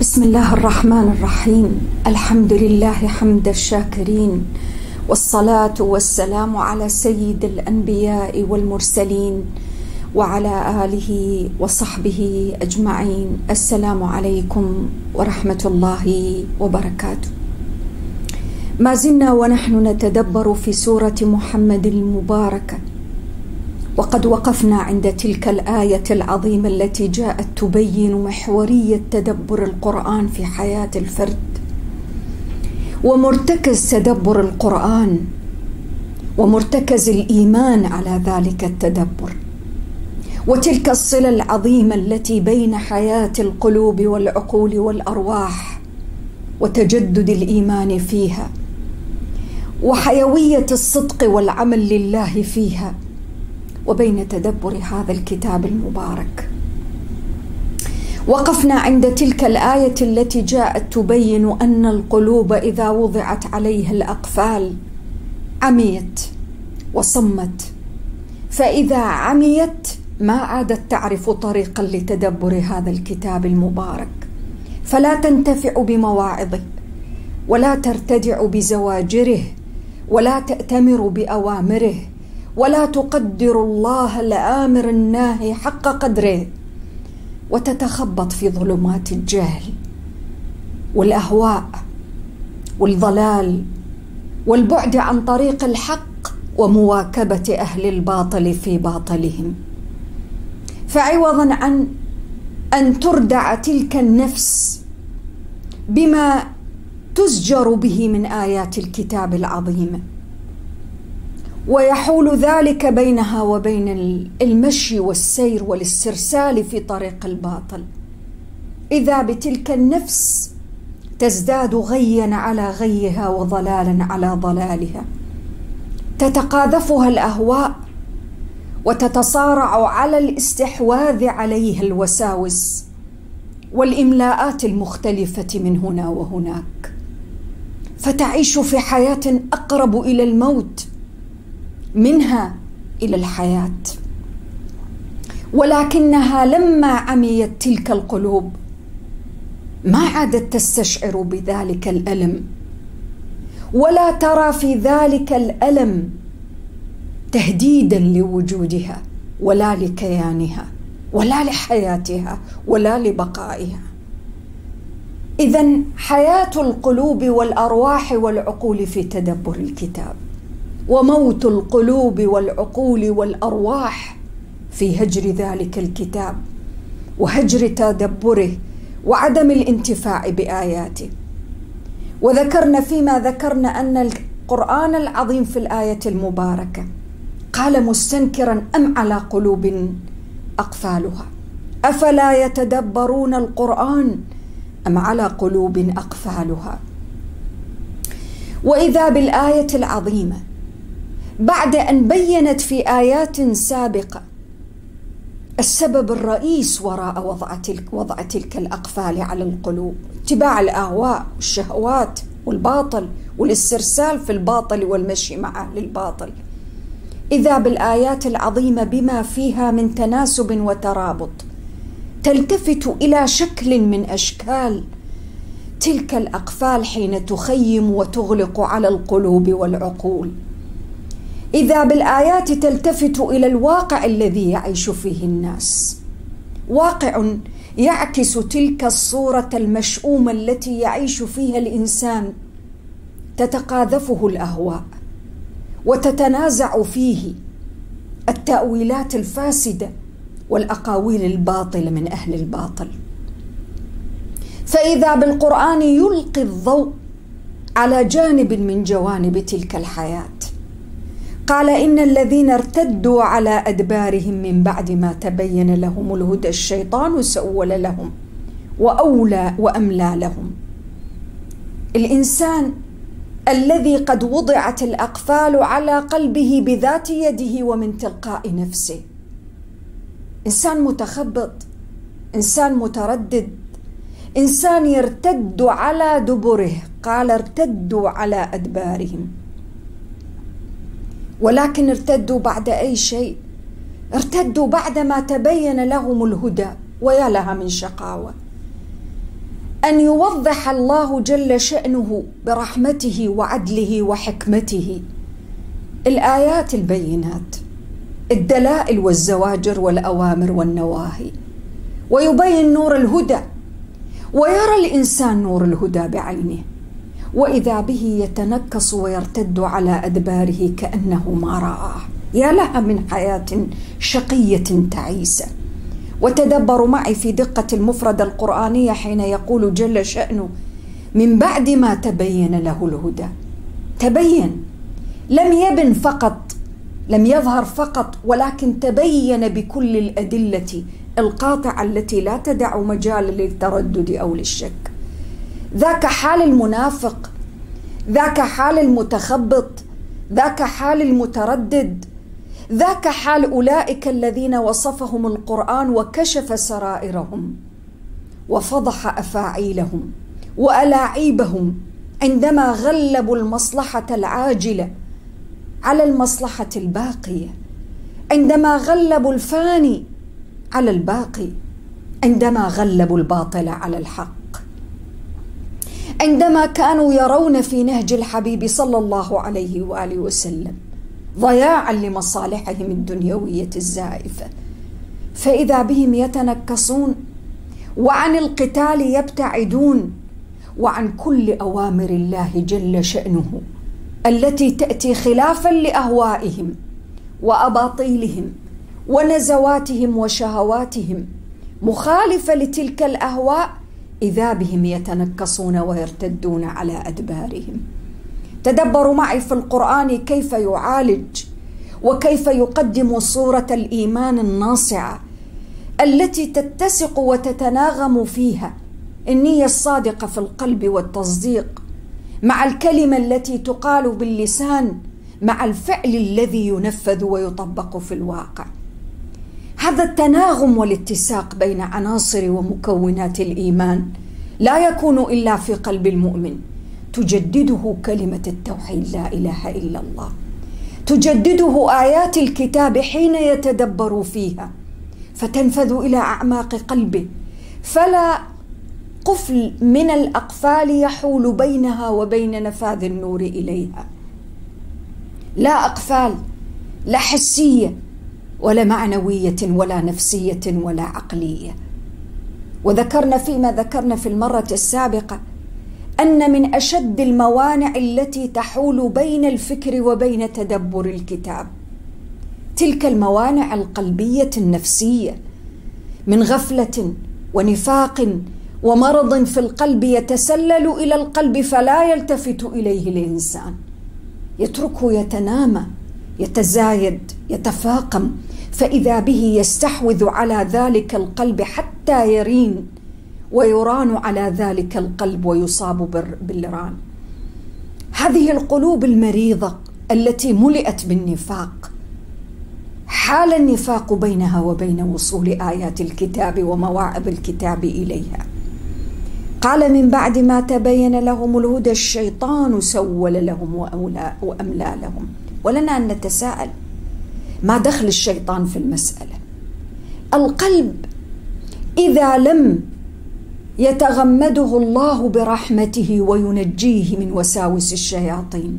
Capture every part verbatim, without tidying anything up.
بسم الله الرحمن الرحيم. الحمد لله حمد الشاكرين، والصلاة والسلام على سيد الأنبياء والمرسلين وعلى آله وصحبه أجمعين. السلام عليكم ورحمة الله وبركاته. ما زلنا ونحن نتدبر في سورة محمد المباركة، وقد وقفنا عند تلك الآية العظيمة التي جاءت تبين محورية تدبر القرآن في حياة الفرد ومرتكز تدبر القرآن ومرتكز الإيمان على ذلك التدبر، وتلك الصلة العظيمة التي بين حياة القلوب والعقول والأرواح وتجدد الإيمان فيها وحيوية الصدق والعمل لله فيها، وبين تدبر هذا الكتاب المبارك. وقفنا عند تلك الآية التي جاءت تبين أن القلوب إذا وضعت عليها الأقفال عميت وصمت، فإذا عميت ما عادت تعرف طريقا لتدبر هذا الكتاب المبارك، فلا تنتفع بمواعظه ولا ترتدع بزواجره ولا تأتمر بأوامره ولا تقدر الله الآمر الناهي حق قدره، وتتخبط في ظلمات الجهل والأهواء والضلال والبعد عن طريق الحق ومواكبة أهل الباطل في باطلهم. فعوضا عن أن تردع تلك النفس بما تزجر به من آيات الكتاب العظيم، ويحول ذلك بينها وبين المشي والسير والاسترسال في طريق الباطل، إذا بتلك النفس تزداد غيا على غيها وضلالا على ضلالها، تتقاذفها الأهواء وتتصارع على الاستحواذ عليها الوساوس والإملاءات المختلفة من هنا وهناك، فتعيش في حياة أقرب إلى الموت منها إلى الحياة. ولكنها لما عميت تلك القلوب ما عادت تستشعر بذلك الألم، ولا ترى في ذلك الألم تهديدا لوجودها ولا لكيانها ولا لحياتها ولا لبقائها. إذن حياة القلوب والأرواح والعقول في تدبر الكتاب، وموت القلوب والعقول والأرواح في هجر ذلك الكتاب وهجر تدبره وعدم الانتفاع بآياته. وذكرنا فيما ذكرنا أن القرآن العظيم في الآية المباركة قال مستنكرا: أم على قلوب أقفالها أفلا يتدبرون القرآن أم على قلوب أقفالها. وإذا بالآية العظيمة بعد أن بينت في آيات سابقة السبب الرئيس وراء وضع تلك, وضع تلك الأقفال على القلوب، اتباع الأهواء والشهوات والباطل والاسترسال في الباطل والمشي مع أهل الباطل، إذا بالآيات العظيمة بما فيها من تناسب وترابط تلتفت إلى شكل من أشكال تلك الأقفال حين تخيم وتغلق على القلوب والعقول. إذا بالآيات تلتفت إلى الواقع الذي يعيش فيه الناس، واقع يعكس تلك الصورة المشؤومة التي يعيش فيها الإنسان، تتقاذفه الأهواء وتتنازع فيه التأويلات الفاسدة والأقاويل الباطلة من أهل الباطل. فإذا بالقرآن يلقي الضوء على جانب من جوانب تلك الحياة، قال: إن الذين ارتدوا على أدبارهم من بعد ما تبين لهم الهدى الشيطان سول لهم وأولى وأملى لهم. الإنسان الذي قد وضعت الأقفال على قلبه بذات يده ومن تلقاء نفسه، إنسان متخبط، إنسان متردد، إنسان يرتد على دبره، قال: ارتدوا على أدبارهم. ولكن ارتدوا بعد أي شيء؟ ارتدوا بعدما تبين لهم الهدى، ويا لها من شقاوة. أن يوضح الله جل شأنه برحمته وعدله وحكمته الآيات البينات، الدلائل والزواجر والأوامر والنواهي، ويبين نور الهدى، ويرى الإنسان نور الهدى بعينه، وإذا به يتنكص ويرتد على أدباره كأنه ما رآه. يا لها من حياة شقية تعيسة. وتدبروا معي في دقة المفردة القرآنية حين يقول جل شأنه من بعد ما تبين له الهدى. تبين، لم يبن فقط، لم يظهر فقط، ولكن تبين بكل الأدلة القاطعة التي لا تدع مجال للتردد أو للشك. ذاك حال المنافق، ذاك حال المتخبط، ذاك حال المتردد، ذاك حال أولئك الذين وصفهم القرآن وكشف سرائرهم وفضح أفاعيلهم وألاعيبهم عندما غلبوا المصلحة العاجلة على المصلحة الباقية، عندما غلبوا الفاني على الباقي، عندما غلبوا الباطل على الحق، عندما كانوا يرون في نهج الحبيب صلى الله عليه وآله وسلم ضياعا لمصالحهم الدنيوية الزائفة، فإذا بهم يتنكصون وعن القتال يبتعدون وعن كل أوامر الله جل شأنه التي تأتي خلافا لأهوائهم وأباطيلهم ونزواتهم وشهواتهم، مخالفة لتلك الأهواء، إذا بهم يتنكصون ويرتدون على أدبارهم. تدبروا معي في القرآن كيف يعالج وكيف يقدم صورة الإيمان الناصعة التي تتسق وتتناغم فيها النية الصادقة في القلب والتصديق مع الكلمة التي تقال باللسان مع الفعل الذي ينفذ ويطبق في الواقع. هذا التناغم والاتساق بين عناصر ومكونات الإيمان لا يكون إلا في قلب المؤمن، تجدده كلمة التوحيد لا إله إلا الله، تجدده آيات الكتاب حين يتدبر فيها فتنفذ إلى أعماق قلبه، فلا قفل من الأقفال يحول بينها وبين نفاذ النور إليها، لا أقفال، لا حسية ولا معنوية ولا نفسية ولا عقلية. وذكرنا فيما ذكرنا في المرة السابقة أن من أشد الموانع التي تحول بين الفكر وبين تدبر الكتاب تلك الموانع القلبية النفسية من غفلة ونفاق ومرض في القلب يتسلل إلى القلب فلا يلتفت إليه الإنسان، يتركه يتنامى، يتزايد، يتفاقم، فإذا به يستحوذ على ذلك القلب حتى يرين ويران على ذلك القلب ويصاب بالران. هذه القلوب المريضة التي ملئت بالنفاق حال النفاق بينها وبين وصول آيات الكتاب ومواعظ الكتاب إليها. قال من بعد ما تبين لهم الهدى الشيطان سول لهم وأملى لهم. ولنا أن نتساءل ما دخل الشيطان في المسألة؟ القلب إذا لم يتغمده الله برحمته وينجيه من وساوس الشياطين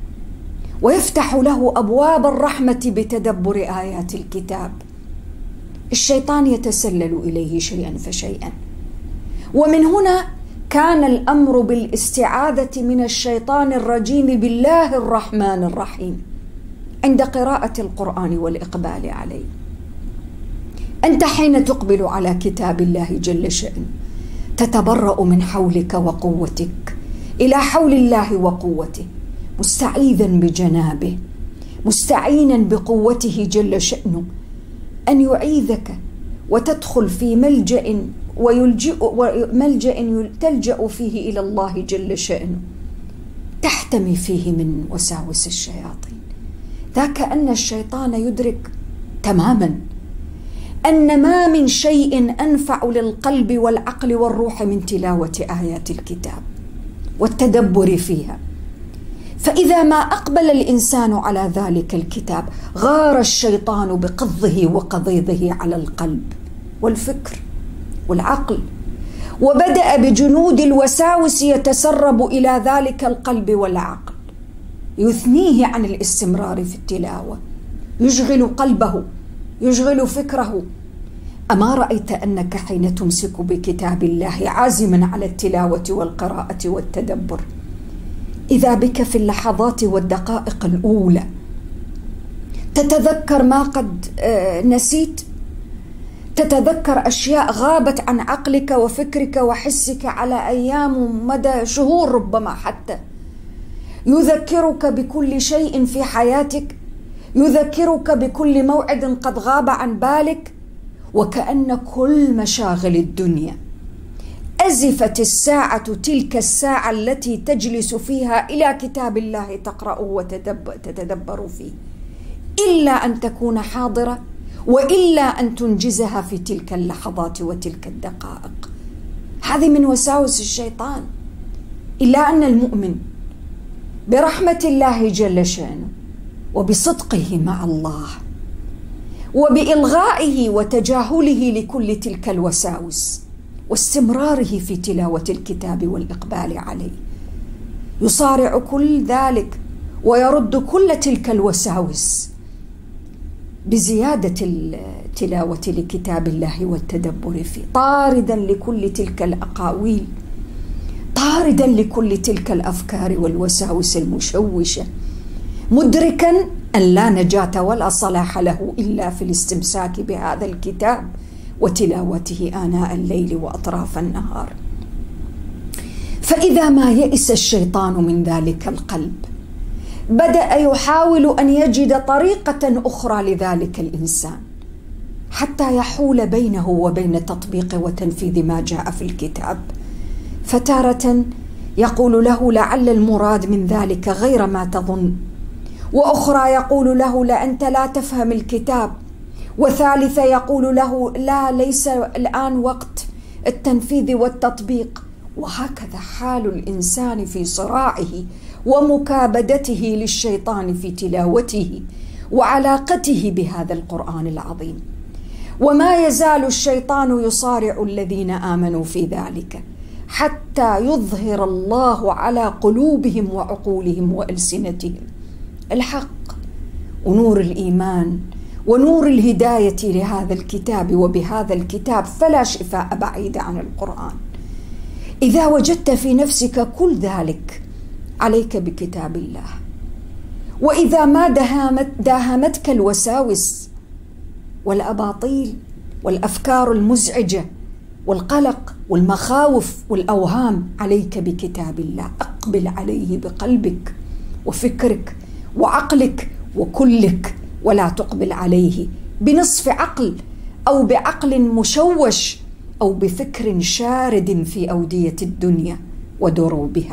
ويفتح له أبواب الرحمة بتدبر آيات الكتاب، الشيطان يتسلل إليه شيئا فشيئا. ومن هنا كان الأمر بالاستعاذة من الشيطان الرجيم بالله الرحمن الرحيم عند قراءة القرآن والإقبال عليه. أنت حين تقبل على كتاب الله جل شأنه تتبرأ من حولك وقوتك إلى حول الله وقوته، مستعيذا بجنابه، مستعينا بقوته جل شأنه أن يعيذك وتدخل في ملجأ ويلجئ ملجأ تلجأ فيه إلى الله جل شأنه تحتمي فيه من وساوس الشياطين. ذاك أن الشيطان يدرك تماما أن ما من شيء أنفع للقلب والعقل والروح من تلاوة آيات الكتاب والتدبر فيها. فإذا ما أقبل الإنسان على ذلك الكتاب غار الشيطان بقضه وقضيضه على القلب والفكر والعقل وبدأ بجنود الوساوس يتسرب إلى ذلك القلب والعقل، يثنيه عن الاستمرار في التلاوة، يشغل قلبه، يشغل فكره. أما رأيت أنك حين تمسك بكتاب الله عازما على التلاوة والقراءة والتدبر، إذا بك في اللحظات والدقائق الأولى تتذكر ما قد نسيت، تتذكر أشياء غابت عن عقلك وفكرك وحسك على أيام مدى شهور ربما، حتى يذكرك بكل شيء في حياتك، يذكرك بكل موعد قد غاب عن بالك، وكأن كل مشاغل الدنيا أزفت الساعة، تلك الساعة التي تجلس فيها إلى كتاب الله تقرأ وتتدبر فيه، إلا أن تكون حاضرة وإلا أن تنجزها في تلك اللحظات وتلك الدقائق. هذه من وساوس الشيطان. إلا أن المؤمن برحمة الله جل شأنه وبصدقه مع الله وبإلغائه وتجاهله لكل تلك الوساوس واستمراره في تلاوة الكتاب والإقبال عليه، يصارع كل ذلك ويرد كل تلك الوساوس بزيادة التلاوة لكتاب الله والتدبر فيه، طاردا لكل تلك الأقاويل، طاردا لكل تلك الأفكار والوساوس المشوشة، مدركا أن لا نجاة ولا صلاح له إلا في الاستمساك بهذا الكتاب وتلاوته آناء الليل وأطراف النهار. فإذا ما يئس الشيطان من ذلك القلب، بدأ يحاول أن يجد طريقة أخرى لذلك الإنسان حتى يحول بينه وبين تطبيق وتنفيذ ما جاء في الكتاب. فتارة يقول له لعل المراد من ذلك غير ما تظن، وأخرى يقول له لا أنت لا تفهم الكتاب، وثالثة يقول له لا ليس الآن وقت التنفيذ والتطبيق. وهكذا حال الإنسان في صراعه ومكابدته للشيطان في تلاوته وعلاقته بهذا القرآن العظيم. وما يزال الشيطان يصارع الذين آمنوا في ذلك حتى يظهر الله على قلوبهم وعقولهم وألسنتهم الحق ونور الإيمان ونور الهداية لهذا الكتاب، وبهذا الكتاب فلا شفاء بعيد عن القرآن. إذا وجدت في نفسك كل ذلك عليك بكتاب الله، وإذا ما داهمت داهمتك الوساوس والأباطيل والأفكار المزعجة والقلق والمخاوف والأوهام، عليك بكتاب الله، أقبل عليه بقلبك وفكرك وعقلك وكلك، ولا تقبل عليه بنصف عقل أو بعقل مشوش أو بفكر شارد في أودية الدنيا ودروبها.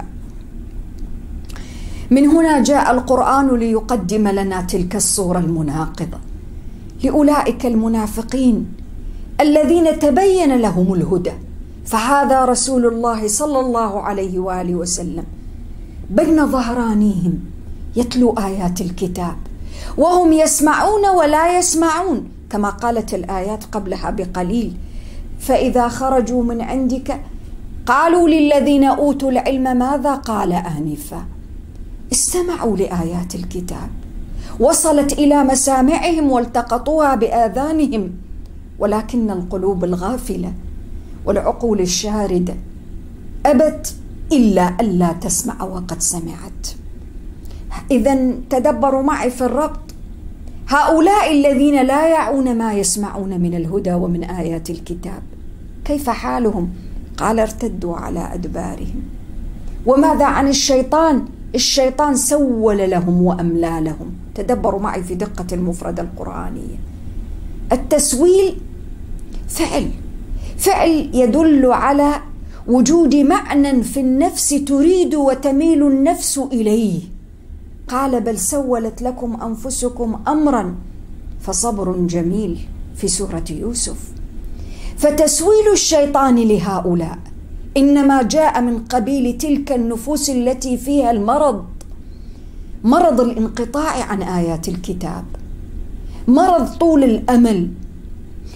من هنا جاء القرآن ليقدم لنا تلك الصورة المناقضة لأولئك المنافقين الذين تبين لهم الهدى. فهذا رسول الله صلى الله عليه وآله وسلم بين ظهرانيهم يتلو آيات الكتاب وهم يسمعون ولا يسمعون، كما قالت الآيات قبلها بقليل: فإذا خرجوا من عندك قالوا للذين أوتوا العلم ماذا قال آنفا. استمعوا لآيات الكتاب، وصلت إلى مسامعهم والتقطوها بآذانهم، ولكن القلوب الغافلة والعقول الشاردة أبت إلا ألا تسمع وقد سمعت. إذن تدبروا معي في الربط. هؤلاء الذين لا يعون ما يسمعون من الهدى ومن آيات الكتاب كيف حالهم؟ قال: ارتدوا على أدبارهم. وماذا عن الشيطان؟ الشيطان سول لهم وأملى لهم. تدبروا معي في دقة المفردة القرآنية. التسويل فعل فعل يدل على وجود معنى في النفس تريد وتميل النفس إليه. قال: بل سولت لكم أنفسكم أمرا فصبر جميل في سورة يوسف. فتسويل الشيطان لهؤلاء إنما جاء من قبيل تلك النفوس التي فيها المرض، مرض الانقطاع عن آيات الكتاب، مرض طول الأمل،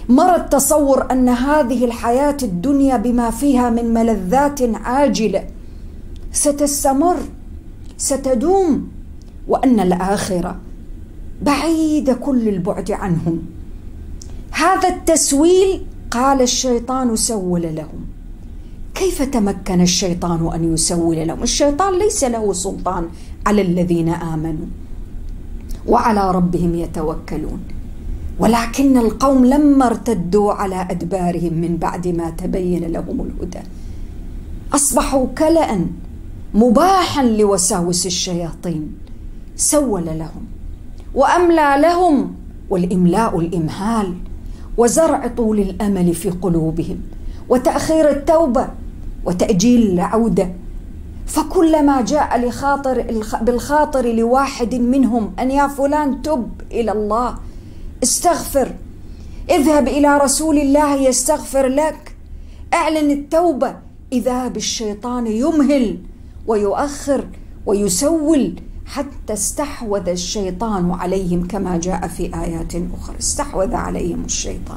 مرض تصور أن هذه الحياة الدنيا بما فيها من ملذات عاجلة ستستمر ستدوم، وأن الآخرة بعيدة كل البعد عنهم. هذا التسويل قال الشيطان سول لهم. كيف تمكن الشيطان أن يسول لهم؟ الشيطان ليس له سلطان على الذين آمنوا وعلى ربهم يتوكلون، ولكن القوم لما ارتدوا على أدبارهم من بعد ما تبين لهم الهدى أصبحوا كلأ مباحا لوساوس الشياطين. سول لهم وأملى لهم، والإملاء الإمهال وزرع طول الأمل في قلوبهم وتأخير التوبة وتأجيل العودة. فكلما جاء لخاطر بالخاطر لواحد منهم أن يا فلان تب إلى الله، استغفر، اذهب إلى رسول الله يستغفر لك، اعلن التوبة، إذا بالشيطان يمهل ويؤخر ويسول حتى استحوذ الشيطان عليهم، كما جاء في آيات أخرى استحوذ عليهم الشيطان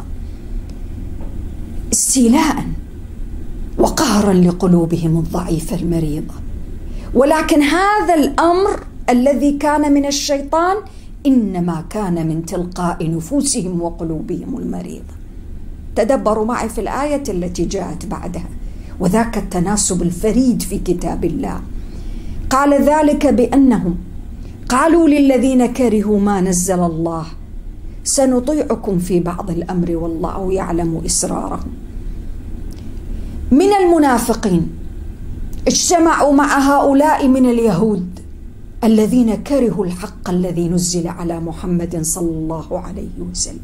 استيلاء وقهرا لقلوبهم الضعيفة المريضة. ولكن هذا الأمر الذي كان من الشيطان إنما كان من تلقاء نفوسهم وقلوبهم المريضة. تدبروا معي في الآية التي جاءت بعدها، وذاك التناسب الفريد في كتاب الله. قال ذلك بأنهم قالوا للذين كرهوا ما نزل الله سنطيعكم في بعض الأمر والله يعلم إسرارهم. من المنافقين اجتمعوا مع هؤلاء من اليهود الذين كرهوا الحق الذي نزل على محمد صلى الله عليه وسلم،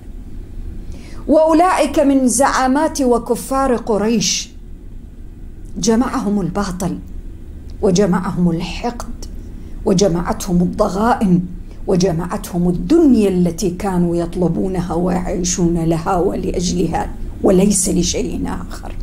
وأولئك من زعامات وكفار قريش جمعهم الباطل وجمعهم الحقد وجمعتهم الضغائن وجمعتهم الدنيا التي كانوا يطلبونها ويعيشون لها ولأجلها وليس لشيء آخر.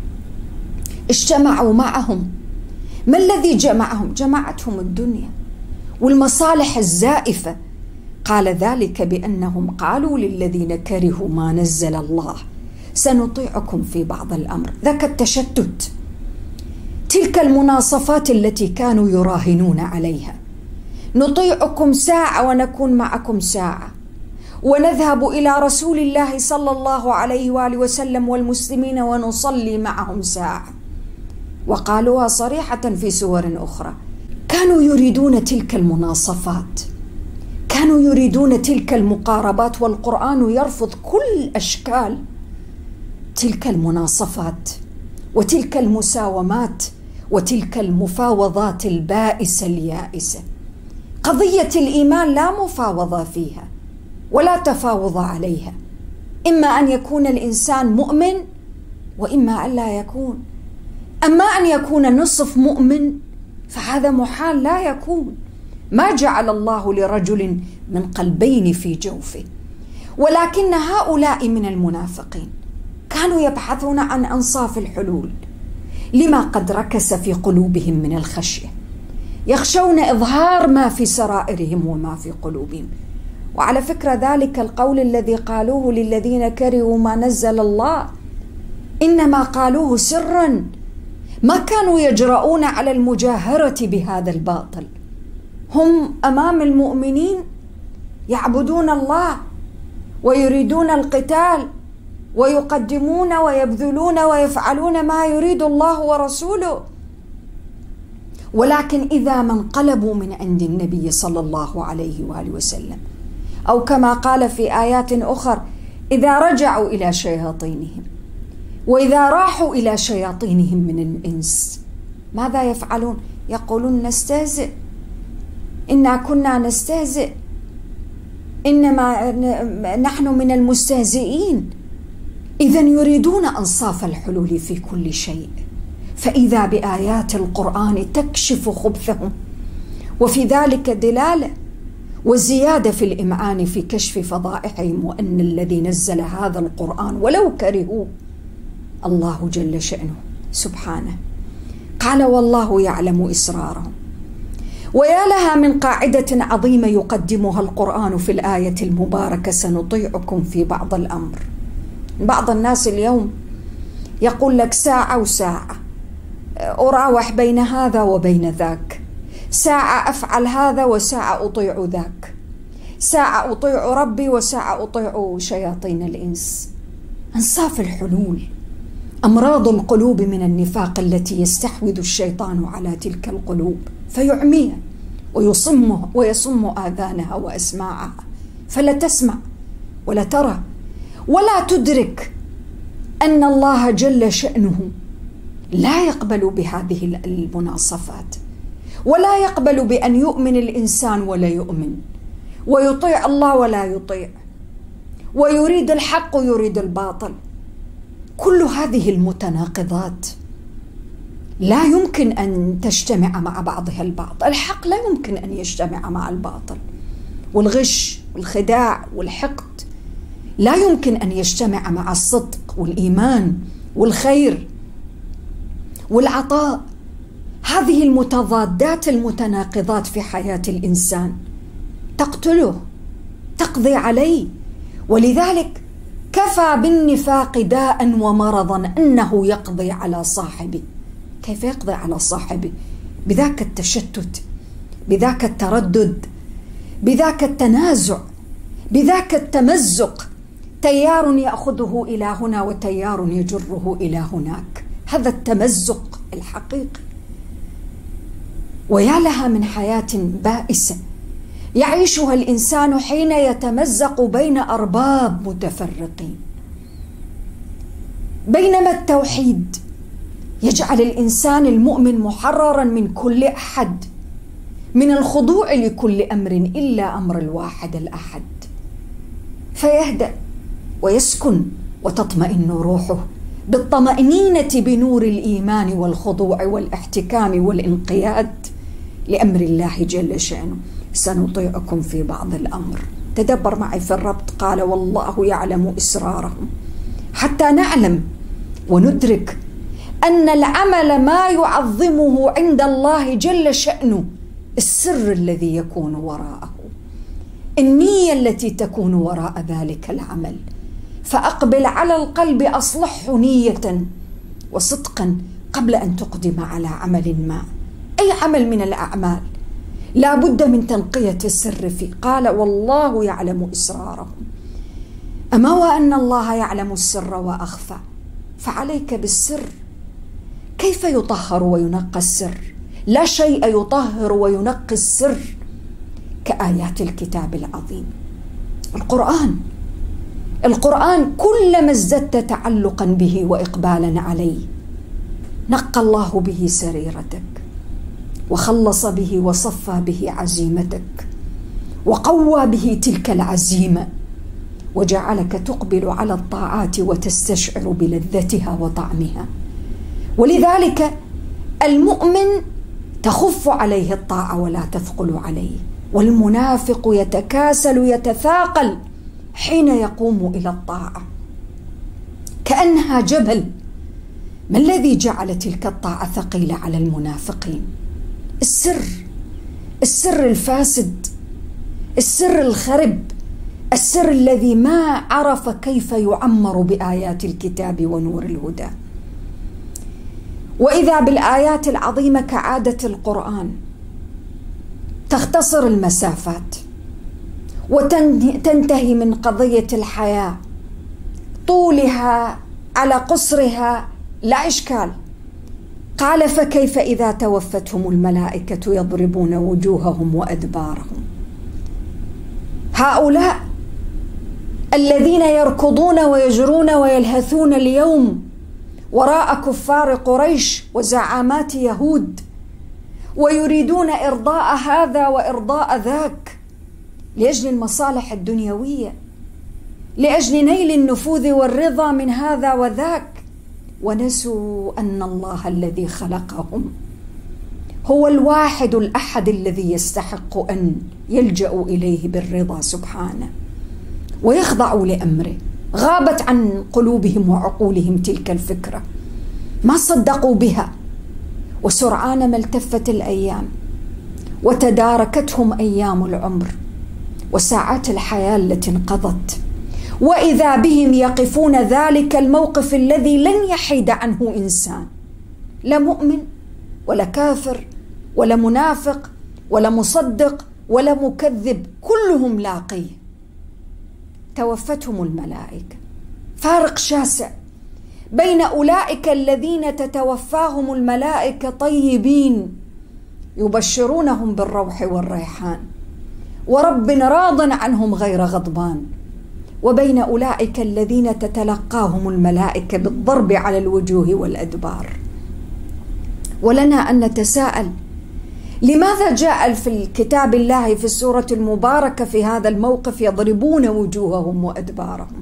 اجتمعوا معهم. ما الذي جمعهم؟ جمعتهم الدنيا والمصالح الزائفة. قال ذلك بأنهم قالوا للذين كرهوا ما نزل الله سنطيعكم في بعض الأمر. ذاك التشتت، تلك المناصفات التي كانوا يراهنون عليها. نطيعكم ساعة ونكون معكم ساعة، ونذهب إلى رسول الله صلى الله عليه وآله وسلم والمسلمين ونصلي معهم ساعة. وقالوها صريحة في سور أخرى. كانوا يريدون تلك المناصفات، كانوا يريدون تلك المقاربات، والقرآن يرفض كل أشكال تلك المناصفات وتلك المساومات وتلك المفاوضات البائسة اليائسة. قضية الإيمان لا مفاوضة فيها ولا تفاوض عليها، إما أن يكون الإنسان مؤمن وإما أن لا يكون. أما أن يكون نصف مؤمن فهذا محال لا يكون. ما جعل الله لرجل من قلبين في جوفه. ولكن هؤلاء من المنافقين كانوا يبحثون عن أنصاف الحلول لما قد ركس في قلوبهم من الخشية، يخشون إظهار ما في سرائرهم وما في قلوبهم. وعلى فكرة ذلك القول الذي قالوه للذين كرهوا ما نزل الله إنما قالوه سرا، ما كانوا يجرؤون على المجاهرة بهذا الباطل. هم أمام المؤمنين يعبدون الله ويريدون القتال ويقدمون ويبذلون ويفعلون ما يريد الله ورسوله، ولكن إذا ما انقلبوا من عند النبي صلى الله عليه وآله وسلم، أو كما قال في آيات أخرى إذا رجعوا إلى شياطينهم، وإذا راحوا إلى شياطينهم من الإنس ماذا يفعلون؟ يقولون نستهزئ، إنا كنا نستهزئ، إنما نحن من المستهزئين. إذن يريدون أنصاف الحلول في كل شيء، فإذا بآيات القرآن تكشف خبثهم، وفي ذلك دلالة وزيادة في الإمعان في كشف فضائحهم، وأن الذي نزل هذا القرآن ولو كرهوا الله جل شأنه سبحانه قال والله يعلم إسرارهم. ويا لها من قاعدة عظيمة يقدمها القرآن في الآية المباركة سنطيعكم في بعض الأمر. بعض الناس اليوم يقول لك ساعة وساعة، أراوح بين هذا وبين ذاك، ساعة أفعل هذا وساعة أطيع ذاك، ساعة أطيع ربي وساعة أطيع شياطين الإنس. أنصاف الحلول. أمراض القلوب من النفاق التي يستحوذ الشيطان على تلك القلوب فيعميها ويصم ويصم آذانها وأسماعها، فلا تسمع ولا ترى ولا تدرك أن الله جل شأنه لا يقبل بهذه المناصفات، ولا يقبل بأن يؤمن الإنسان ولا يؤمن، ويطيع الله ولا يطيع، ويريد الحق ويريد الباطل. كل هذه المتناقضات لا يمكن أن تجتمع مع بعضها البعض. الحق لا يمكن أن يجتمع مع الباطل، والغش والخداع والحقد لا يمكن أن يجتمع مع الصدق والإيمان والخير والعطاء. هذه المتضادات المتناقضات في حياة الإنسان تقتله، تقضي عليه. ولذلك كفى بالنفاق داء ومرضا أنه يقضي على صاحبه. كيف يقضي على صاحبه؟ بذاك التشتت، بذاك التردد، بذاك التنازع، بذاك التمزق، تيار يأخذه إلى هنا وتيار يجره إلى هناك. هذا التمزق الحقيقي. ويا لها من حياة بائسة يعيشها الإنسان حين يتمزق بين أرباب متفرقين. بينما التوحيد يجعل الإنسان المؤمن محررا من كل أحد، من الخضوع لكل أمر إلا أمر الواحد الأحد، فيهدأ ويسكن وتطمئن روحه بالطمأنينة بنور الإيمان والخضوع والاحتكام والانقياد لأمر الله جل شأنه. سنطيعكم في بعض الأمر. تدبر معي في الربط. قال والله يعلم إسرارهم، حتى نعلم وندرك أن العمل ما يعظمه عند الله جل شأنه السر الذي يكون وراءه، النية التي تكون وراء ذلك العمل. فأقبل على القلب، أصلحه نية وصدقا قبل أن تقدم على عمل ما. أي عمل من الأعمال لا بد من تنقية السر فيه. قال والله يعلم إسرارهم. أما وأن الله يعلم السر وأخفى، فعليك بالسر. كيف يطهر وينقى السر؟ لا شيء يطهر وينقي السر كآيات الكتاب العظيم القرآن. القرآن كلما ازددت تعلقا به وإقبالا عليه نقى الله به سريرتك، وخلص به وصفى به عزيمتك، وقوى به تلك العزيمة، وجعلك تقبل على الطاعات وتستشعر بلذتها وطعمها. ولذلك المؤمن تخف عليه الطاعة ولا تثقل عليه، والمنافق يتكاسل يتثاقل حين يقوم إلى الطاعة كأنها جبل. ما الذي جعل تلك الطاعة ثقيلة على المنافقين؟ السر، السر الفاسد، السر الخرب، السر الذي ما عرف كيف يعمر بآيات الكتاب ونور الهدى. وإذا بالآيات العظيمة كعادة القرآن تختصر المسافات وتنتهي من قضية الحياة، طولها على قصرها لا إشكال. قال فكيف إذا توفتهم الملائكة يضربون وجوههم وأدبارهم. هؤلاء الذين يركضون ويجرون ويلهثون اليوم وراء كفار قريش وزعامات يهود، ويريدون إرضاء هذا وإرضاء ذاك لأجل المصالح الدنيوية، لأجل نيل النفوذ والرضا من هذا وذاك، ونسوا أن الله الذي خلقهم هو الواحد الأحد الذي يستحق أن يلجأوا إليه بالرضا سبحانه ويخضعوا لأمره. غابت عن قلوبهم وعقولهم تلك الفكرة، ما صدقوا بها. وسرعان ما التفت الأيام وتداركتهم أيام العمر وساعات الحياة التي انقضت، وإذا بهم يقفون ذلك الموقف الذي لن يحيد عنه إنسان، لا مؤمن ولا كافر ولا منافق ولا مصدق ولا مكذب، كلهم لاقيه. توفتهم الملائكة. فارق شاسع بين أولئك الذين تتوفاهم الملائكة طيبين يبشرونهم بالروح والريحان ورب راض عنهم غير غضبان، وبين أولئك الذين تتلقاهم الملائكة بالضرب على الوجوه والأدبار. ولنا أن نتساءل: لماذا جاء في كتاب الله في السورة المباركة في هذا الموقف يضربون وجوههم وأدبارهم؟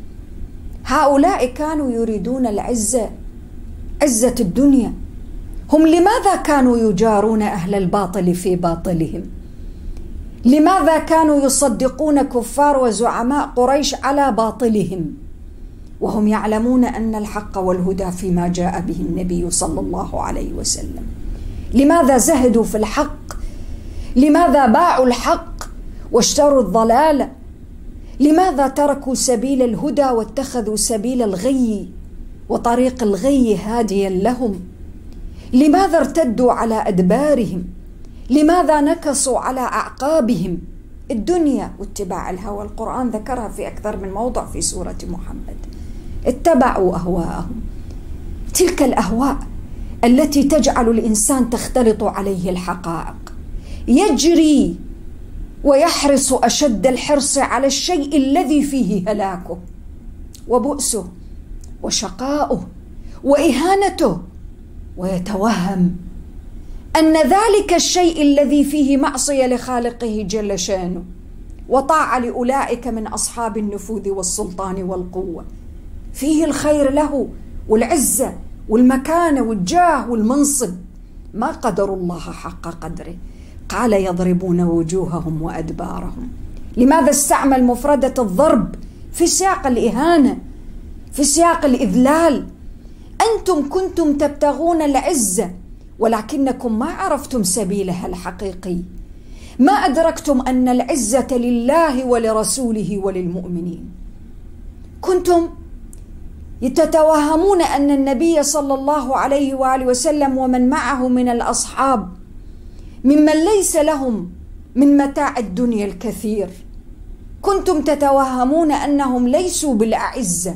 هؤلاء كانوا يريدون العزة، عزة الدنيا. هم لماذا كانوا يجارون أهل الباطل في باطلهم؟ لماذا كانوا يصدقون كفار وزعماء قريش على باطلهم وهم يعلمون أن الحق والهدى فيما جاء به النبي صلى الله عليه وسلم؟ لماذا زهدوا في الحق؟ لماذا باعوا الحق واشتروا الضلال؟ لماذا تركوا سبيل الهدى واتخذوا سبيل الغي وطريق الغي هاديا لهم؟ لماذا ارتدوا على أدبارهم؟ لماذا نكصوا على أعقابهم؟ الدنيا واتباع الهوى. القرآن ذكرها في أكثر من موضع في سورة محمد. اتبعوا أهواءهم، تلك الأهواء التي تجعل الإنسان تختلط عليه الحقائق، يجري ويحرص أشد الحرص على الشيء الذي فيه هلاكه وبؤسه وشقاؤه وإهانته، ويتوهم أن ذلك الشيء الذي فيه معصية لخالقه جل شانه وطاعة لأولئك من أصحاب النفوذ والسلطان والقوة فيه الخير له والعزة والمكانة والجاه والمنصب. ما قدر الله حق قدره. قال: يضربون وجوههم وأدبارهم. لماذا استعمل مفردة الضرب في سياق الإهانة، في سياق الإذلال؟ أنتم كنتم تبتغون العزة ولكنكم ما عرفتم سبيلها الحقيقي، ما أدركتم أن العزة لله ولرسوله وللمؤمنين. كنتم تتوهمون أن النبي صلى الله عليه وآله وسلم ومن معه من الأصحاب ممن ليس لهم من متاع الدنيا الكثير. كنتم تتوهمون أنهم ليسوا بالأعزة،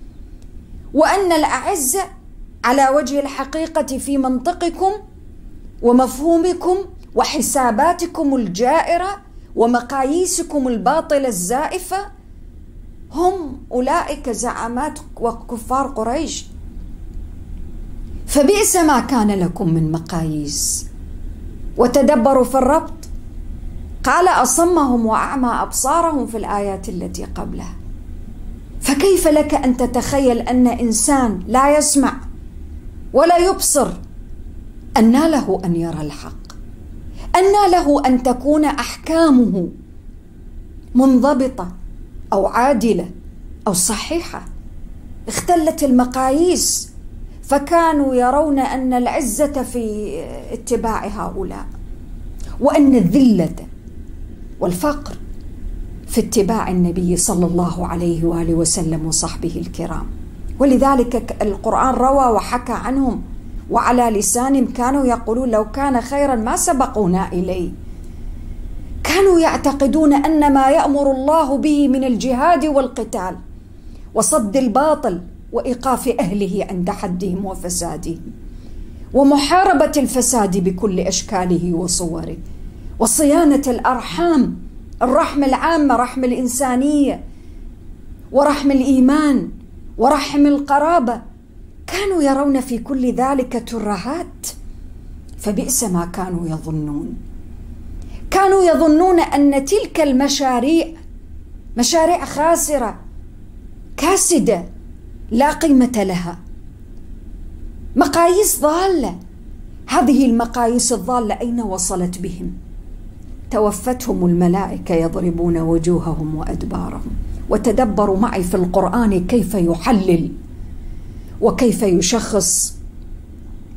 وأن الأعزة على وجه الحقيقة في منطقكم ومفهومكم وحساباتكم الجائرة ومقاييسكم الباطلة الزائفة هم أولئك زعامات وكفار قريش. فبئس ما كان لكم من مقاييس. وتدبروا في الربط. قال: أصمهم وأعمى أبصارهم في الآيات التي قبلها. فكيف لك أن تتخيل أن إنسان لا يسمع ولا يبصر أنى له أن يرى الحق، أنى له أن تكون أحكامه منضبطة أو عادلة أو صحيحة؟ اختلت المقاييس، فكانوا يرون أن العزة في اتباع هؤلاء، وأن الذلة والفقر في اتباع النبي صلى الله عليه وآله وسلم وصحبه الكرام. ولذلك القرآن روى وحكى عنهم وعلى لسانهم كانوا يقولون: لو كان خيرا ما سبقونا إليه. كانوا يعتقدون أن ما يأمر الله به من الجهاد والقتال وصد الباطل وإيقاف أهله عند حدهم وفسادهم ومحاربة الفساد بكل أشكاله وصوره وصيانة الأرحام، الرحم العامة، رحم الإنسانية ورحم الإيمان ورحم القرابة، كانوا يرون في كل ذلك ترهات. فبئس ما كانوا يظنون. كانوا يظنون أن تلك المشاريع مشاريع خاسرة كاسدة لا قيمة لها، مقاييس ضالة. هذه المقاييس الضالة أين وصلت بهم؟ توفتهم الملائكة يضربون وجوههم وأدبارهم. وتدبروا معي في القرآن كيف يحلل وكيف يشخص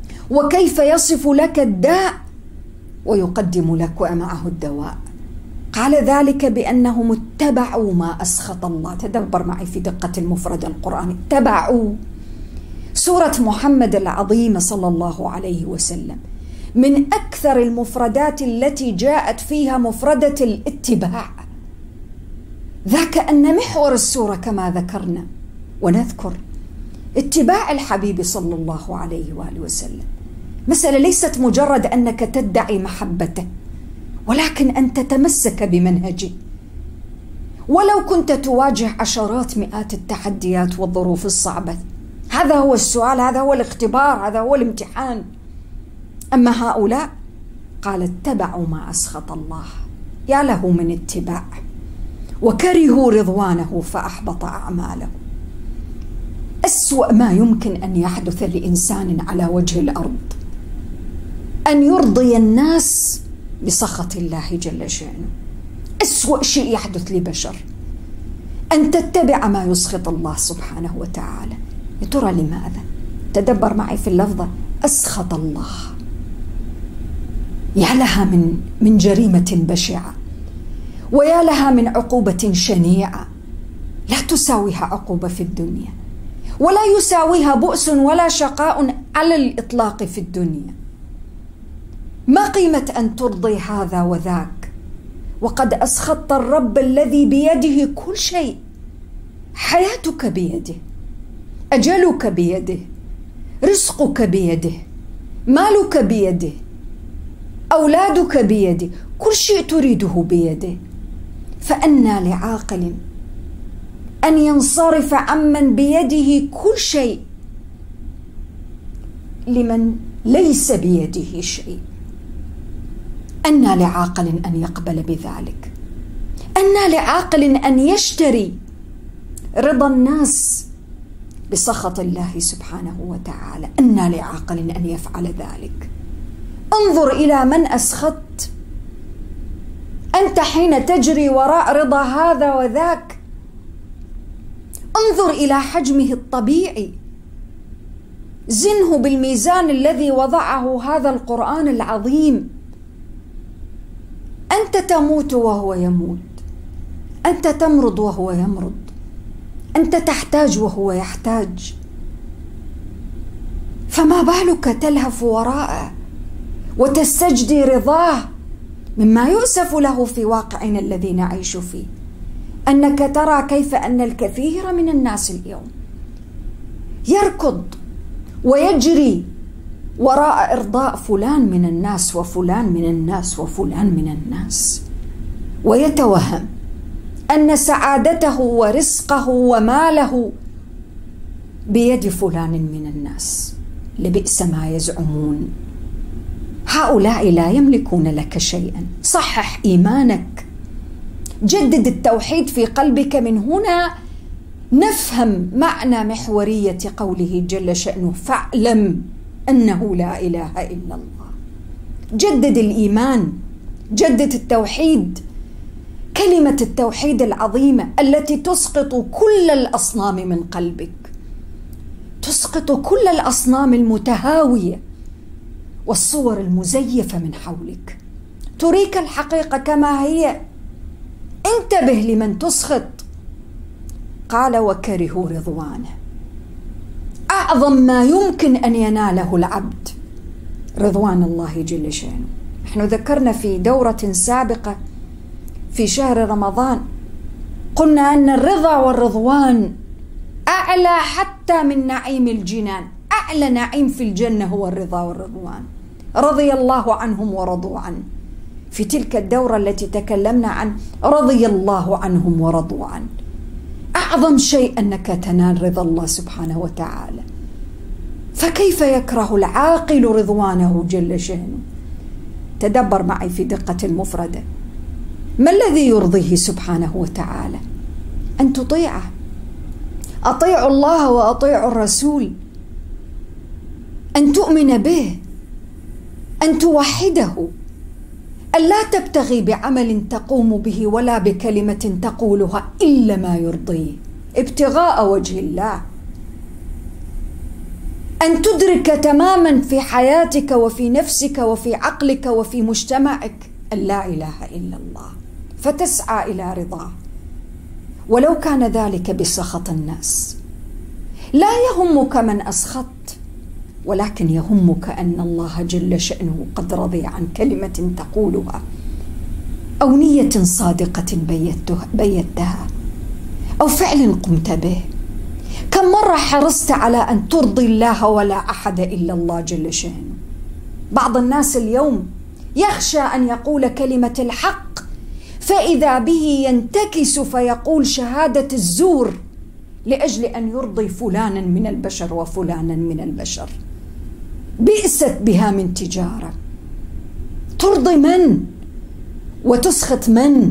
وكيف يصف لك الداء ويقدم لك معه الدواء. قال ذلك بأنهم اتبعوا ما أسخط الله. تدبر معي في دقة المفرد القرآني، اتبعوا. سورة محمد العظيمة صلى الله عليه وسلم من أكثر المفردات التي جاءت فيها مفردة الاتباع. ذاك أن محور السورة كما ذكرنا ونذكر اتباع الحبيب صلى الله عليه وآله وسلم. مسألة ليست مجرد أنك تدعي محبته، ولكن أن تتمسك بمنهجه، ولو كنت تواجه عشرات مئات التحديات والظروف الصعبة. هذا هو السؤال، هذا هو الاختبار، هذا هو الامتحان. أما هؤلاء قال اتبعوا ما أسخط الله. يا له من اتباع، وكرهوا رضوانه فأحبط أعماله. أسوأ ما يمكن أن يحدث لإنسان على وجه الأرض أن يرضي الناس بسخط الله جل شأنه. أسوأ شيء يحدث لبشر أن تتبع ما يسخط الله سبحانه وتعالى. يا ترى لماذا؟ تدبر معي في اللفظة أسخط الله. يا لها من من جريمة بشعة، ويا لها من عقوبة شنيعة لا تساويها عقوبة في الدنيا، ولا يساويها بؤس ولا شقاء على الإطلاق في الدنيا. ما قيمة أن ترضي هذا وذاك وقد أسخطت الرب الذي بيده كل شيء؟ حياتك بيده، أجلك بيده، رزقك بيده، مالك بيده، أولادك بيده، كل شيء تريده بيده. فأنى لعاقل أن ينصرف عمن بيده كل شيء لمن ليس بيده شيء؟ أنى لعاقل أن يقبل بذلك؟ أنى لعاقل أن يشتري رضا الناس بسخط الله سبحانه وتعالى؟ أنى لعاقل أن يفعل ذلك؟ انظر إلى من أسخطت أنت حين تجري وراء رضا هذا وذاك. انظر إلى حجمه الطبيعي، زنه بالميزان الذي وضعه هذا القرآن العظيم. أنت تموت وهو يموت، أنت تمرض وهو يمرض، أنت تحتاج وهو يحتاج، فما بالك تلهف وراءه وتستجدي رضاه؟ مما يؤسف له في واقعنا الذي نعيش فيه أنك ترى كيف أن الكثير من الناس اليوم يركض ويجري وراء إرضاء فلان من الناس وفلان من الناس وفلان من الناس، ويتوهم أن سعادته ورزقه وماله بيد فلان من الناس. لبئس ما يزعمون. هؤلاء لا يملكون لك شيئا. صحح إيمانك، جدد التوحيد في قلبك. من هنا نفهم معنى محورية قوله جل شأنه فاعلم أنه لا إله إلا الله. جدد الإيمان، جدد التوحيد، كلمة التوحيد العظيمة التي تسقط كل الأصنام من قلبك، تسقط كل الأصنام المتهاوية والصور المزيفة من حولك، تريك الحقيقة كما هي. انتبه لمن تسخط. قال وكرهوا رضوانه. أعظم ما يمكن أن يناله العبد رضوان الله جل شأنه. نحن ذكرنا في دورة سابقة في شهر رمضان، قلنا أن الرضا والرضوان أعلى حتى من نعيم الجنان. أعلى نعيم في الجنة هو الرضا والرضوان. رضي الله عنهم ورضوا عنه. في تلك الدورة التي تكلمنا عن رضي الله عنهم ورضوا عنه. أعظم شيء أنك تنال رضا الله سبحانه وتعالى. فكيف يكره العاقل رضوانه جل شأنه؟ تدبر معي في دقة المفردة. ما الذي يرضيه سبحانه وتعالى؟ أن تطيعه. أطيعوا الله وأطيعوا الرسول، أن تؤمن به، أن توحده، أن لا تبتغي بعمل تقوم به ولا بكلمة تقولها إلا ما يرضيه ابتغاء وجه الله، أن تدرك تماما في حياتك وفي نفسك وفي عقلك وفي مجتمعك أن لا إله إلا الله. فتسعى إلى رضاه ولو كان ذلك بسخط الناس. لا يهمك من أسخطت، ولكن يهمك أن الله جل شأنه قد رضي عن كلمة تقولها أو نية صادقة بيتها أو فعل قمت به. كم مرة حرصت على أن ترضي الله ولا أحد إلا الله جل شأنه؟ بعض الناس اليوم يخشى أن يقول كلمة الحق فإذا به ينتكس فيقول شهادة الزور لأجل أن يرضي فلانا من البشر وفلانا من البشر. بئست بها من تجارة، ترضي من وتسخط من؟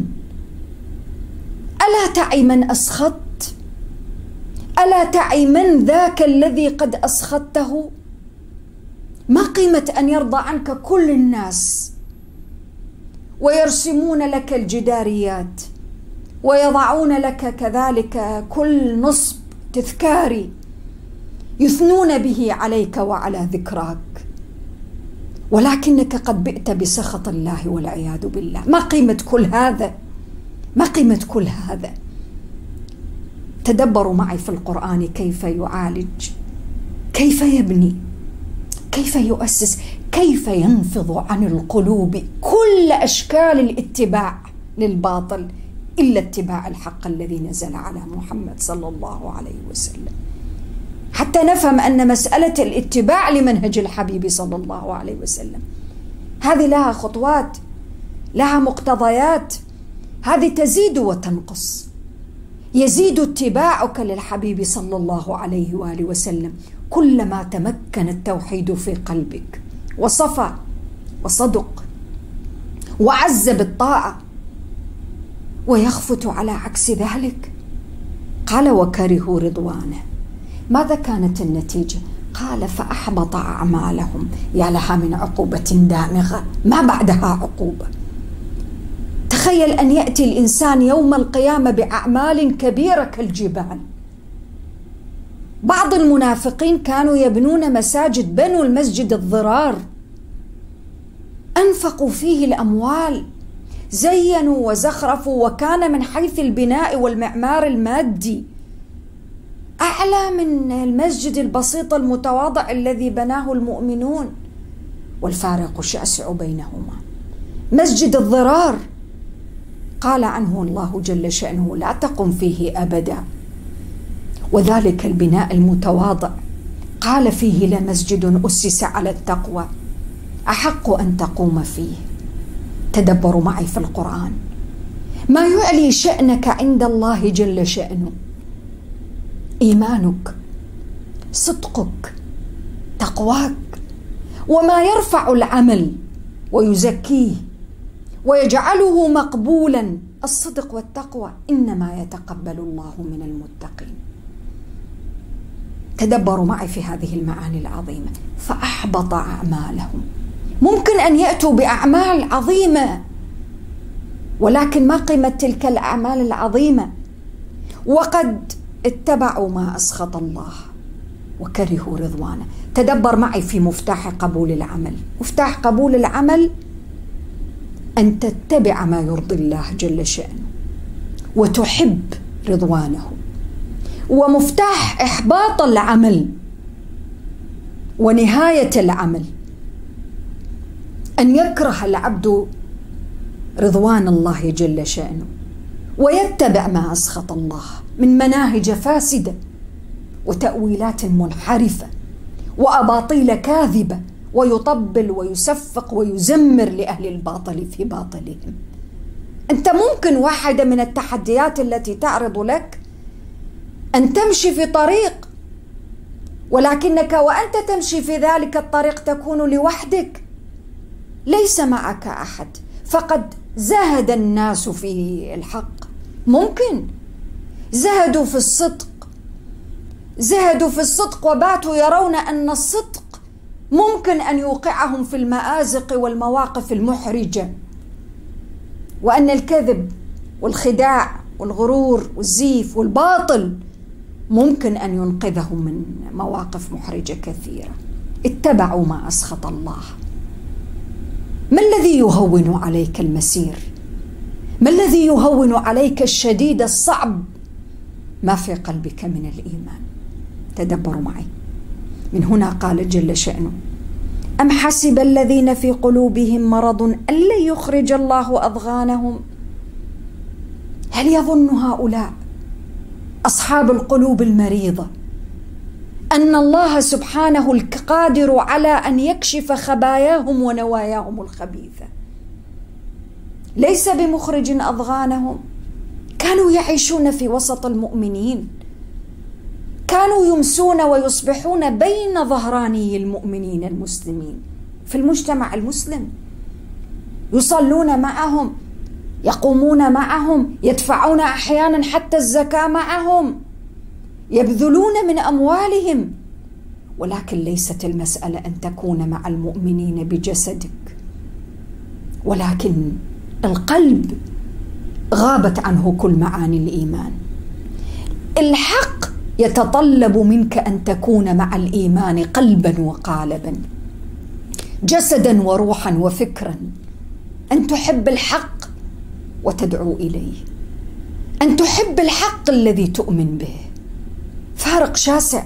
ألا تعي من أسخطت؟ ألا تعي من ذاك الذي قد أسخطته؟ ما قيمة أن يرضى عنك كل الناس ويرسمون لك الجداريات ويضعون لك كذلك كل نصب تذكاري يثنون به عليك وعلى ذكراك، ولكنك قد بئت بسخط الله والعياذ بالله. ما قيمة كل هذا؟ ما قيمة كل هذا؟ تدبروا معي في القرآن كيف يعالج، كيف يبني، كيف يؤسس، كيف ينفض عن القلوب كل أشكال الاتباع للباطل إلا اتباع الحق الذي نزل على محمد صلى الله عليه وسلم، حتى نفهم أن مسألة الاتباع لمنهج الحبيب صلى الله عليه وسلم هذه لها خطوات، لها مقتضيات، هذه تزيد وتنقص. يزيد اتباعك للحبيب صلى الله عليه وآله وسلم كلما تمكن التوحيد في قلبك وصفى وصدق وعز بالطاعة، ويخفت على عكس ذلك. قال وكرهوا رضوانه. ماذا كانت النتيجة؟ قال فأحبط أعمالهم. يا لها من عقوبة دامغة ما بعدها عقوبة. تخيل أن يأتي الإنسان يوم القيامة بأعمال كبيرة كالجبال. بعض المنافقين كانوا يبنون مساجد، بنوا المسجد الضرار، أنفقوا فيه الأموال، زينوا وزخرفوا، وكان من حيث البناء والمعمار المادي أعلى من المسجد البسيط المتواضع الذي بناه المؤمنون، والفارق شاسع بينهما. مسجد الضرار قال عنه الله جل شأنه لا تقم فيه أبدا، وذلك البناء المتواضع قال فيه لمسجد أسس على التقوى أحق أن تقوم فيه. تدبروا معي في القرآن ما يعلي شأنك عند الله جل شأنه: إيمانك، صدقك، تقواك. وما يرفع العمل ويزكيه ويجعله مقبولا الصدق والتقوى إنما يتقبل الله من المتقين. تدبروا معي في هذه المعاني العظيمة. فأحبط أعمالهم. ممكن أن يأتوا بأعمال عظيمة، ولكن ما قيمة تلك الأعمال العظيمة وقد اتبعوا ما أسخط الله وكرهوا رضوانه. تدبر معي في مفتاح قبول العمل. مفتاح قبول العمل أن تتبع ما يرضي الله جل شأنه وتحب رضوانه. ومفتاح إحباط العمل ونهاية العمل أن يكره العبد رضوان الله جل شأنه ويتبع ما أسخط الله من مناهج فاسدة وتأويلات منحرفة وأباطيل كاذبة، ويطبل ويسفق ويزمر لأهل الباطل في باطلهم. أنت ممكن واحدة من التحديات التي تعرض لك أن تمشي في طريق، ولكنك وأنت تمشي في ذلك الطريق تكون لوحدك، ليس معك أحد، فقد زهد الناس في الحق. ممكن زهدوا في الصدق، زهدوا في الصدق وباتوا يرون أن الصدق ممكن أن يوقعهم في المآزق والمواقف المحرجة، وأن الكذب والخداع والغرور والزيف والباطل ممكن أن ينقذهم من مواقف محرجة كثيرة. اتبعوا ما أسخط الله. ما الذي يهون عليك المسير؟ ما الذي يهون عليك الشديد الصعب؟ ما في قلبك من الإيمان. تدبروا معي. من هنا قال جل شأنه: أم حسب الذين في قلوبهم مرض أن لن يخرج الله أضغانهم. هل يظن هؤلاء أصحاب القلوب المريضة أن الله سبحانه القادر على أن يكشف خباياهم ونواياهم الخبيثة؟ ليس بمخرج أضغانهم. كانوا يعيشون في وسط المؤمنين، كانوا يمسون ويصبحون بين ظهراني المؤمنين المسلمين في المجتمع المسلم، يصلون معهم، يقومون معهم، يدفعون أحيانا حتى الزكاة معهم، يبذلون من أموالهم. ولكن ليست المسألة أن تكون مع المؤمنين بجسدك، ولكن القلب غابت عنه كل معاني الإيمان. الحق يتطلب منك أن تكون مع الإيمان قلبا وقالبا، جسدا وروحا وفكرا، أن تحب الحق وتدعو إليه، أن تحب الحق الذي تؤمن به. فارق شاسع،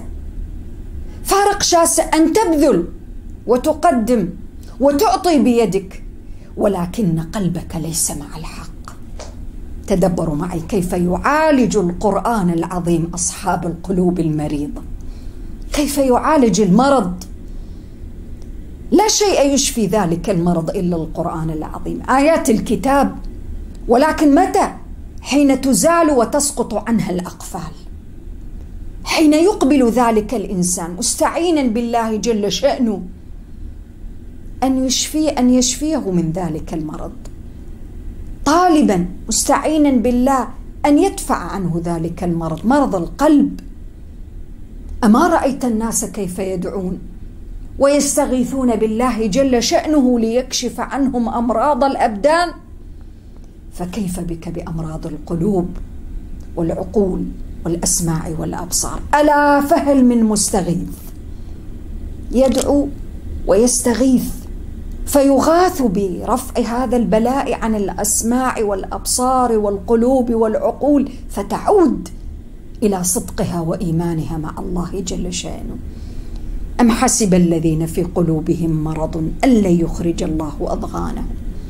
فارق شاسع أن تبذل وتقدم وتعطي بيدك، ولكن قلبك ليس مع الحق. تدبروا معي كيف يعالج القرآن العظيم أصحاب القلوب المريضة، كيف يعالج المرض. لا شيء يشفي ذلك المرض إلا القرآن العظيم، آيات الكتاب. ولكن متى؟ حين تزال وتسقط عنها الأقفال، حين يقبل ذلك الإنسان مستعينا بالله جل شأنه أن يشفيه أن يشفيه من ذلك المرض، طالبا مستعينا بالله أن يدفع عنه ذلك المرض، مرض القلب. أما رأيت الناس كيف يدعون ويستغيثون بالله جل شأنه ليكشف عنهم أمراض الأبدان؟ فكيف بك بأمراض القلوب والعقول والأسماع والأبصار؟ ألا فهل من مستغيث يدعو ويستغيث فيغاث برفع هذا البلاء عن الأسماع والأبصار والقلوب والعقول، فتعود إلى صدقها وإيمانها مع الله جل شأنه. أم حسب الذين في قلوبهم مرض أن لن يخرج الله أضغانهم.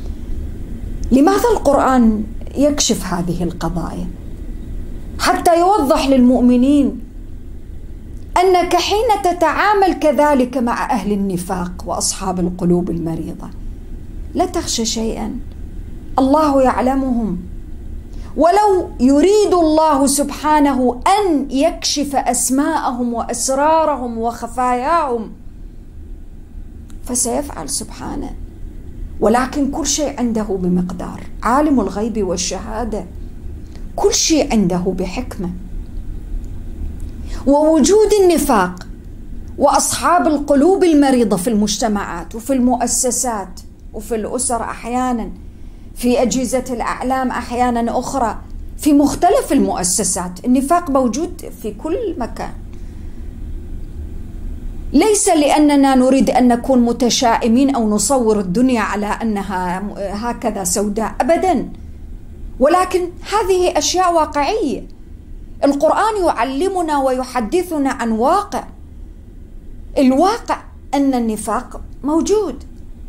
لماذا القرآن يكشف هذه القضايا؟ حتى يوضح للمؤمنين أنك حين تتعامل كذلك مع أهل النفاق وأصحاب القلوب المريضة لا تخشى شيئا، الله يعلمهم. ولو يريد الله سبحانه أن يكشف أسماءهم وأسرارهم وخفاياهم فسيفعل سبحانه، ولكن كل شيء عنده بمقدار، عالم الغيب والشهادة، كل شيء عنده بحكمة. ووجود النفاق وأصحاب القلوب المريضة في المجتمعات وفي المؤسسات وفي الأسر أحيانا، في أجهزة الأعلام أحيانا أخرى، في مختلف المؤسسات، النفاق موجود في كل مكان. ليس لأننا نريد أن نكون متشائمين أو نصور الدنيا على أنها هكذا سوداء، أبدا، ولكن هذه أشياء واقعية. القرآن يعلمنا ويحدثنا عن واقع، الواقع أن النفاق موجود.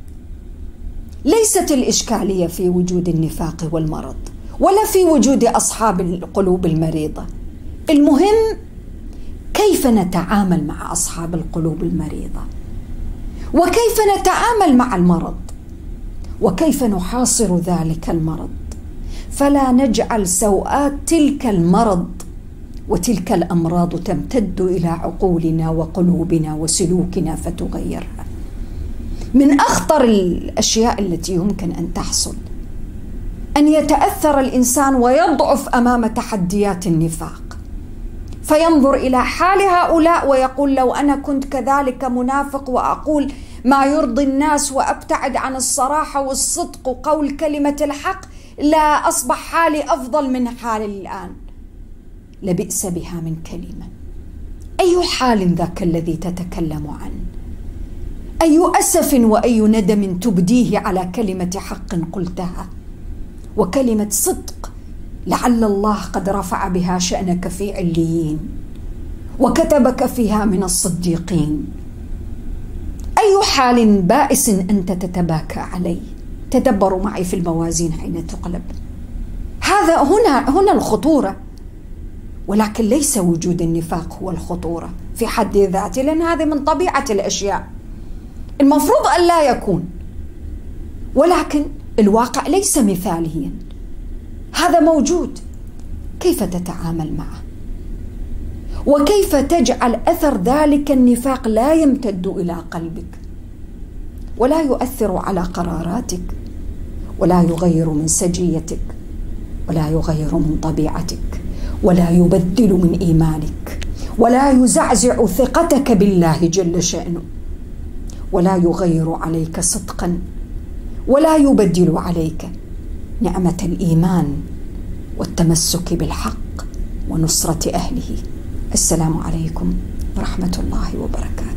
ليست الإشكالية في وجود النفاق والمرض ولا في وجود أصحاب القلوب المريضة، المهم كيف نتعامل مع أصحاب القلوب المريضة، وكيف نتعامل مع المرض، وكيف نحاصر ذلك المرض، فلا نجعل سوءات تلك المرض وتلك الأمراض تمتد إلى عقولنا وقلوبنا وسلوكنا فتغيرها. من أخطر الأشياء التي يمكن أن تحصل أن يتأثر الإنسان ويضعف أمام تحديات النفاق، فينظر إلى حال هؤلاء ويقول لو أنا كنت كذلك منافق وأقول ما يرضي الناس وأبتعد عن الصراحة والصدق وقول كلمة الحق لا أصبح حالي أفضل من حالي الآن. لبئس بها من كلمة. أي حال ذاك الذي تتكلم عنه؟ أي أسف وأي ندم تبديه على كلمة حق قلتها وكلمة صدق لعل الله قد رفع بها شأنك في عليين وكتبك فيها من الصديقين. أي حال بائس أنت تتباكى عليه؟ تدبروا معي في الموازين حين تقلب. هذا هنا هنا الخطورة، ولكن ليس وجود النفاق هو الخطورة في حد ذاته، لأن هذه من طبيعة الأشياء المفروض أن لا يكون، ولكن الواقع ليس مثاليا، هذا موجود. كيف تتعامل معه؟ وكيف تجعل أثر ذلك النفاق لا يمتد إلى قلبك ولا يؤثر على قراراتك ولا يغير من سجيتك ولا يغير من طبيعتك ولا يبدل من إيمانك ولا يزعزع ثقتك بالله جل شأنه ولا يغير عليك صدقا ولا يبدل عليك نعمة الإيمان والتمسك بالحق ونصرة أهله. السلام عليكم ورحمة الله وبركاته.